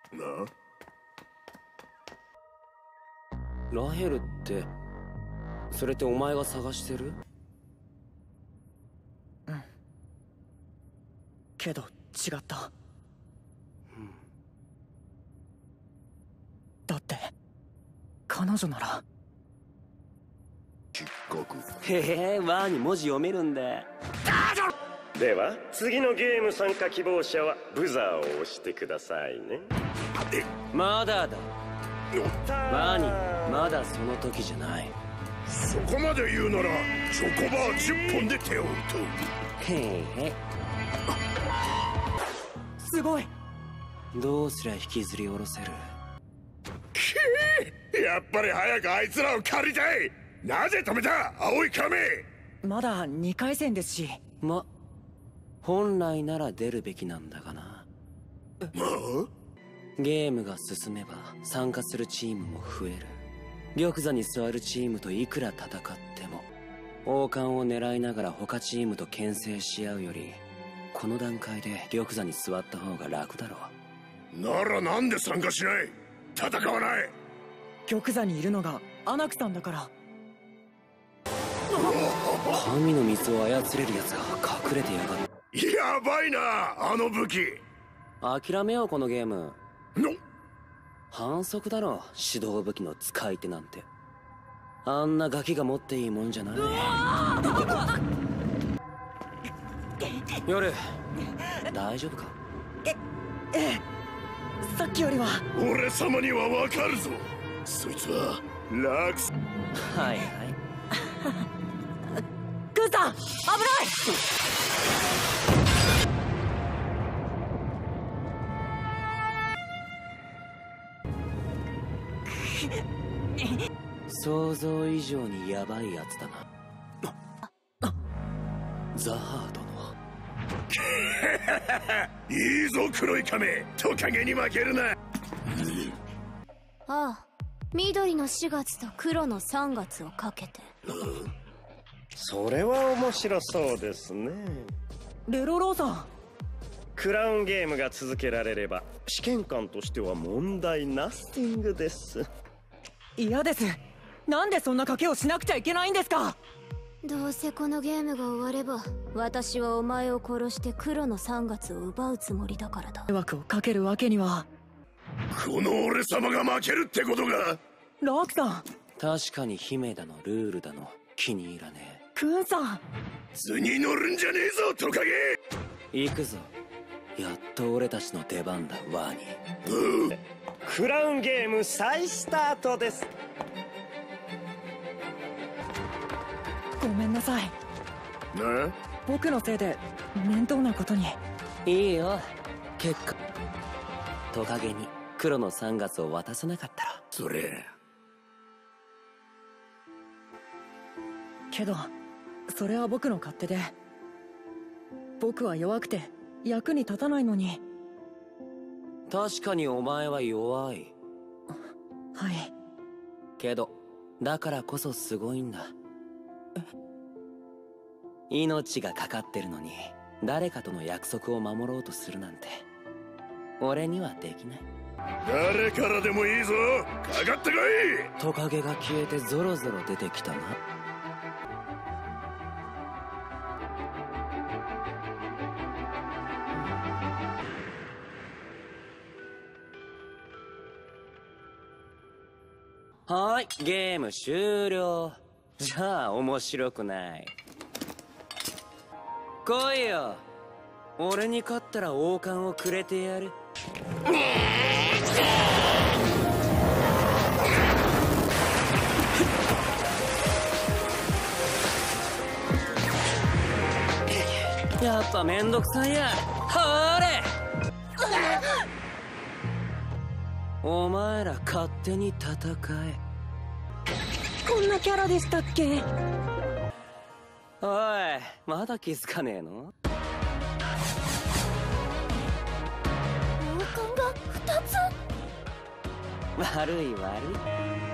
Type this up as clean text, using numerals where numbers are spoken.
ラヘルって、それってお前が探してる？ うん。けど違った。だって彼女なら。 へえ、ワーに文字読めるんだ。 では次のゲーム参加希望者はブザーを押してくださいね。 まだだ。ワニ、まだその時じゃない。 そこまで言うならチョコバー10本で手を打と。へえ。 すごい。 どうすりゃ引きずり下ろせる？ やっぱり早くあいつらを狩りたい。なぜ止めた青い亀。 まだ2回戦ですし。 本来なら出るべきなんだがな。ゲームが進めば参加するチームも増える。玉座に座るチームといくら戦っても王冠を狙いながら他チームと牽制し合うより、この段階で玉座に座った方が楽だろう。ならなんで参加しない？戦わない。 玉座にいるのがアナクさんだから。 神の水を操れるやつが隠れてやがる。 やばいなあの武器。 諦めようこのゲーム。反則だろ、指導武器の使い手なんて。あんなガキが持っていいもんじゃない。夜大丈夫か？ ええ、さっきよりは。 俺様にはわかるぞ。そいつはラクス。 はいはい。 グーさん危ない。 想像以上にヤバいやつだな。ザハー殿。 いいぞ黒い亀、トカゲに負けるな。 ああ、緑の4月と黒の3月をかけて。 それは面白そうですね。 レロローさん、 クラウンゲームが続けられれば試験官としては問題ナスティングです。 嫌です。なんでそんな賭けをしなくちゃいけないんですか？ どうせこのゲームが終われば私はお前を殺して黒の3月を奪うつもりだからだ。 迷惑をかけるわけには。 この俺様が負けるってことが。 ラークさん、 確かに姫だのルールだの気に入らねえ。 クーンさん、 図に乗るんじゃねえぞトカゲ。 行くぞ。やっと俺たちの出番だワニ。 クラウンゲーム再スタートです。 ごめんなさい。 な？ 僕のせいで面倒なことに。 いいよ。結果トカゲに黒の3月を渡さなかったら。 それけどそれは僕の勝手で、僕は弱くて役に立たないのに。 確かにお前は弱い。 はい。 けどだからこそすごいんだ。命がかかってるのに誰かとの約束を守ろうとするなんて俺にはできない。 誰からでもいいぞ、かかってこい。 トカゲが消えてゾロゾロ出てきたな。はい、ゲーム終了。じゃあ面白くない。来いよ。俺に勝ったら王冠をくれてやる。やっぱめんどくさいや。はれお前ら勝手に戦え。 こんなキャラでしたっけ？ おい、まだ気づかねえの？ 王冠が2つ。 悪い悪い。